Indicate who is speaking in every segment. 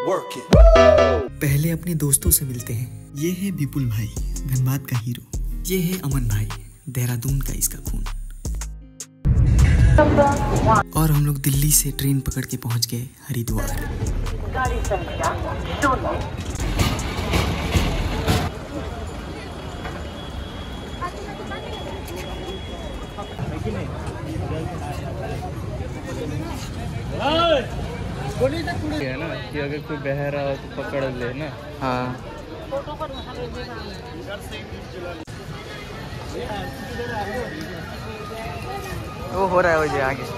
Speaker 1: पहले अपने दोस्तों से मिलते हैं। ये है विपुल भाई, धनबाद का हीरो। ये है अमन भाई, देहरादून का इसका खून। और हम लोग दिल्ली से ट्रेन पकड़ के पहुंच गए हरिद्वार।
Speaker 2: गाड़ी संख्या 0
Speaker 3: है ना कि अगर कोई बह रहा हो तो पकड़ ले ना।
Speaker 1: हाँ वो हो रहा है वजह आगे।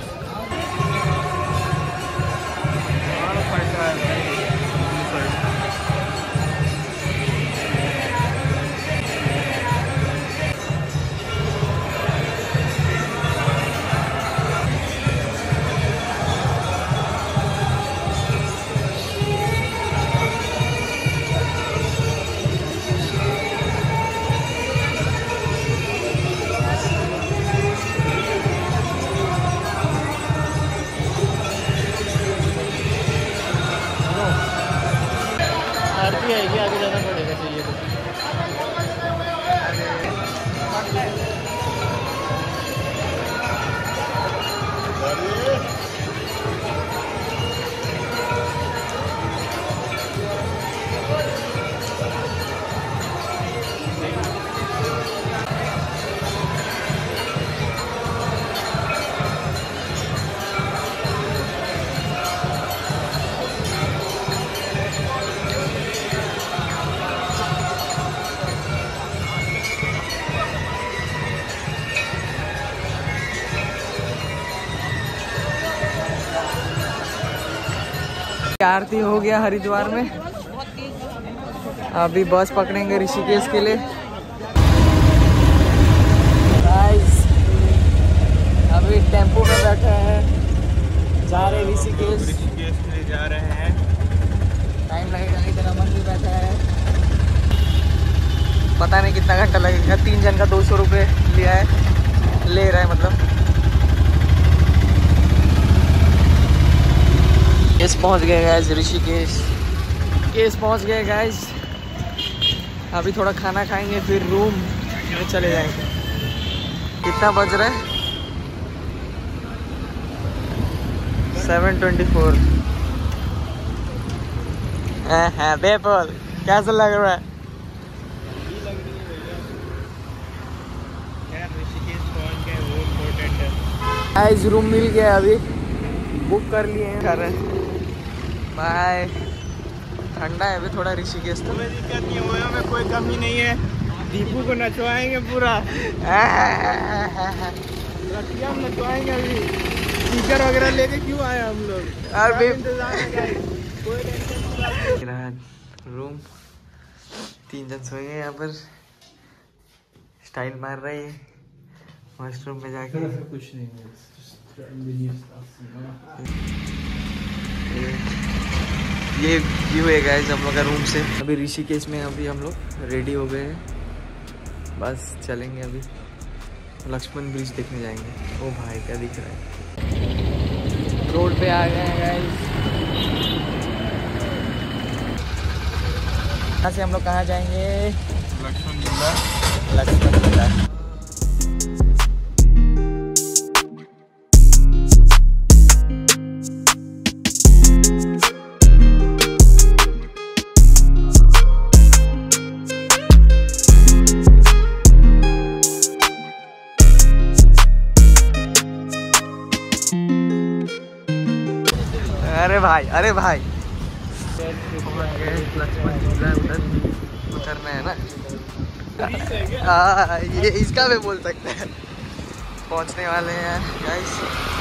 Speaker 3: आरती आएगी, आगे जाना पड़ेगा चाहिए तो।
Speaker 1: आरती हो गया हरिद्वार में। अभी बस पकड़ेंगे ऋषिकेश के लिए। अभी टेम्पो में बैठे हैं, जा रहे ऋषिकेश
Speaker 3: के लिए जा रहे हैं।
Speaker 1: टाइम लगेगा। इधर अमन भी बैठा है, पता नहीं कितना घंटा लगेगा। 3 जन का 200 रुपये लिया है, ले रहा है मतलब। केस पहुंच गए गाइस, ऋषिकेश केस पहुंच गए गाइस। अभी थोड़ा खाना खाएंगे फिर रूम में चले जाएंगे। कितना बज रहा है? 7:24। हाँ बेपल, कैसा लग रहा है?
Speaker 3: ऋषिकेश पहुंच गए, वो इम्पोर्टेंट है।
Speaker 1: गाइस रूम मिल गया, अभी बुक कर लिए हैं। कर रहे हैं बाय। ठंडा है अभी थोड़ा ऋषिकेश तो।
Speaker 3: कोई दिक्कत नहीं हुआ, हमें कोई कमी नहीं है। दीपू को नचवाएंगे पूरा, रतिया में नचवाएंगे। अभी स्पीकर वगैरह लेके क्यों आए हम लोग?
Speaker 1: अरे
Speaker 3: कोई
Speaker 1: रूम 3 जन सोएंगे यहाँ पर। स्टाइल मार रही है वॉशरूम में जाके।
Speaker 3: कुछ नहीं
Speaker 1: ये व्यू है गाइस हम लोग का रूम से। अभी ऋषिकेश में अभी हम लोग रेडी हो गए हैं, बस चलेंगे अभी। लक्ष्मण ब्रिज देखने जाएंगे। ओ भाई क्या दिख रहा है। रोड पे आ गए हैं गाइस। यहाँ से हम लोग कहाँ जाएंगे?
Speaker 3: लक्ष्मण झूला।
Speaker 1: लक्ष्मण झूला। अरे भाई, अरे भाई लक्ष्मण झूला उधर उतरना है ना। हाँ ये इसका भी बोल सकते हैं। पहुंचने वाले हैं गाइस।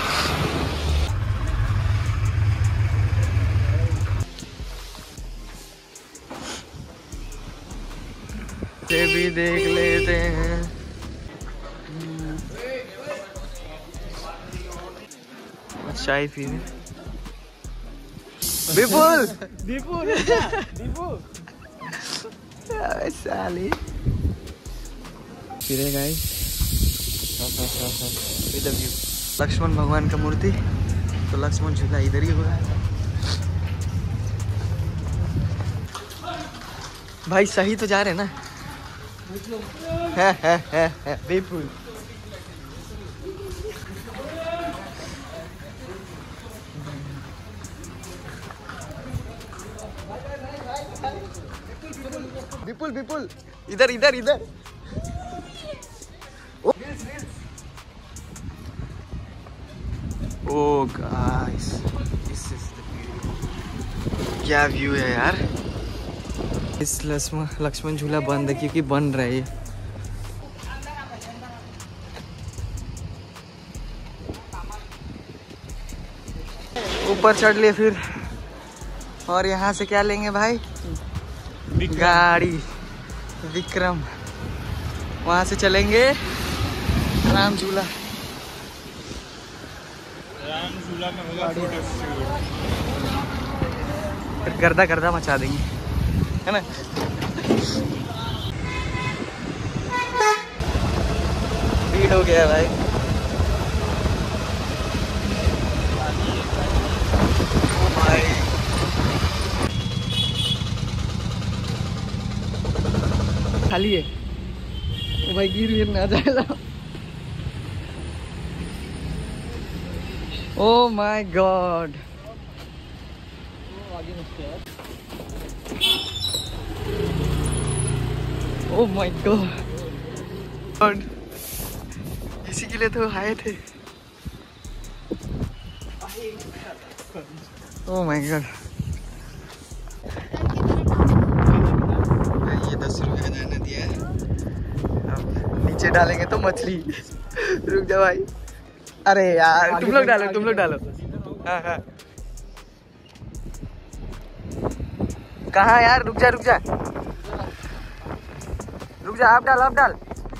Speaker 1: ये भी देख लेते हैं। चाय पीने। विपुल
Speaker 3: दीपू दीपू
Speaker 1: साली फिर गाइस। लक्ष्मण भगवान का मूर्ति, तो लक्ष्मण झूला इधर ही होगा। भाई सही तो जा रहे हैं ना? है बिल्कुल। विपुल विपुल इधर इधर इधर। ओ गाइस क्या व्यू है यार। इस लक्ष्मण झूला बंद है क्योंकि बन रहा है। ऊपर चढ़ लिए फिर, और यहाँ से क्या लेंगे भाई? गाड़ी विक्रम। वहाँ से चलेंगे राम झूला। में होगा फिर गर्दा गर्दा मचा देंगे, है ना? भीड़ हो गया भाई। ओ भाई खाली है। ओ भाई गिर ना जाएगा। Oh my god. Oh my god, इसी के लिए तो आए थे। Oh my god. ये 10 रुपए का जाना दिया है। अब नीचे डालेंगे तो मछली। रुक जा भाई। अरे यार तुम लोग डालो। हाँ हाँ। कहाँ यार? रुक जा आप डाल।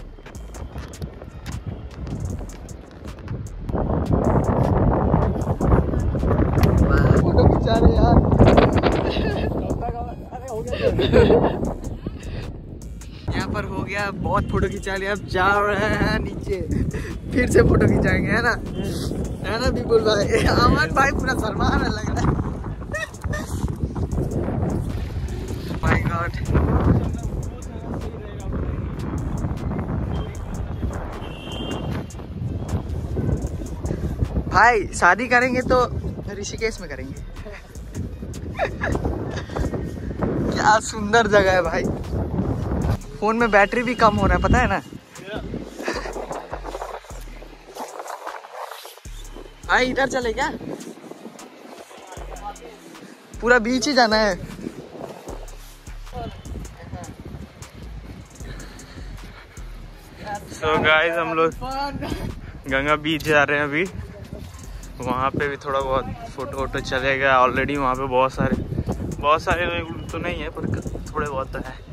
Speaker 1: फोटो खिंचा रहे यार। यहाँ पर हो गया, बहुत फोटो खिंचा लिया। अब जा रहे हैं नीचे, फिर से फोटो खिंचाएंगे, है ना विपुल भाई? अमन भाई पूरा शर्मा रहा लग रहा है। My God. भाई शादी करेंगे तो ऋषिकेश में करेंगे। क्या सुंदर जगह है भाई। फोन में बैटरी भी कम हो रहा है, पता है ना? भाई इधर चले क्या? पूरा बीच ही जाना है।
Speaker 4: सो गाइस हम लोग गंगा बीच जा रहे हैं अभी। वहाँ पे भी थोड़ा बहुत फोटो वोटो चलेगा। ऑलरेडी वहाँ पे बहुत सारे तो नहीं है, पर थोड़े बहुत तो है।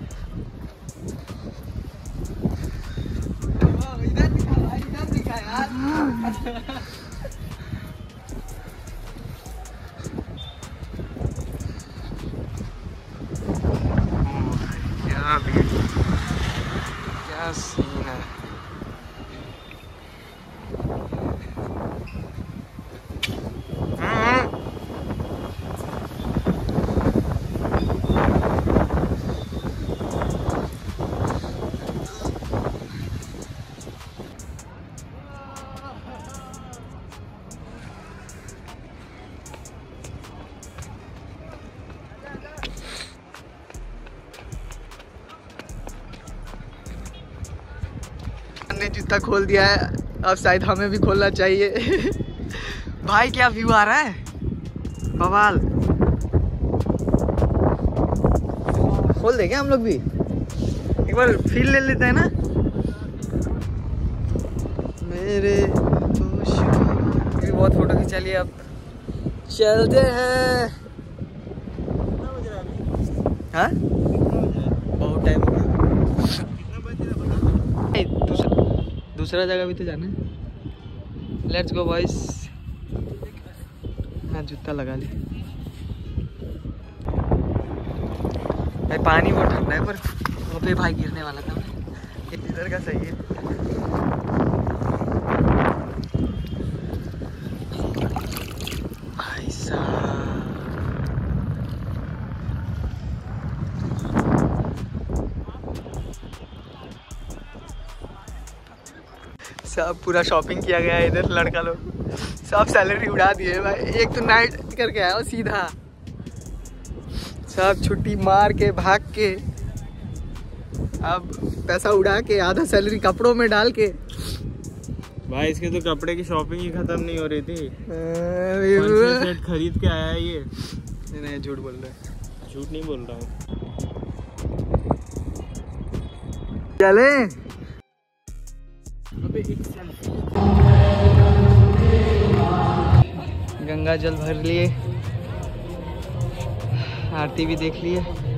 Speaker 4: क्या सीन है।
Speaker 1: ने जूता खोल दिया है, अब शायद हमें भी खोलना चाहिए। भाई क्या व्यू आ रहा है, बवाल। खोल देंगे हम लोग भी, एक बार फील ले लेते हैं ना। मेरे बहुत फोटो खिंचा लिया, अब चलते हैं। हाँ बहुत टाइम हो गया। दूसरा जगह भी तो जाना है। Let's go boys. हाँ जूता लगा ली भाई। पानी बहुत ठंडा है, पर वहाँ पे भाई गिरने वाला था। इधर का सही है। भाई साहब सब पूरा शॉपिंग किया गया है इधर। लड़का लोग सब सैलरी उड़ा दिए भाई। एक तो नाइट करके आया सीधा, सब छुट्टी मार के भाग के, अब पैसा उड़ा के आधा सैलरी कपड़ों में डाल के।
Speaker 4: भाई इसके तो कपड़े की शॉपिंग ही खत्म नहीं हो रही थी। 5-6 सेट खरीद के आया है ये।
Speaker 1: नहीं झूठ बोल रहे हैं।
Speaker 4: झूठ नहीं बोल रहा हूँ।
Speaker 1: चले गंगा जल भर लिए, आरती भी देख लिए।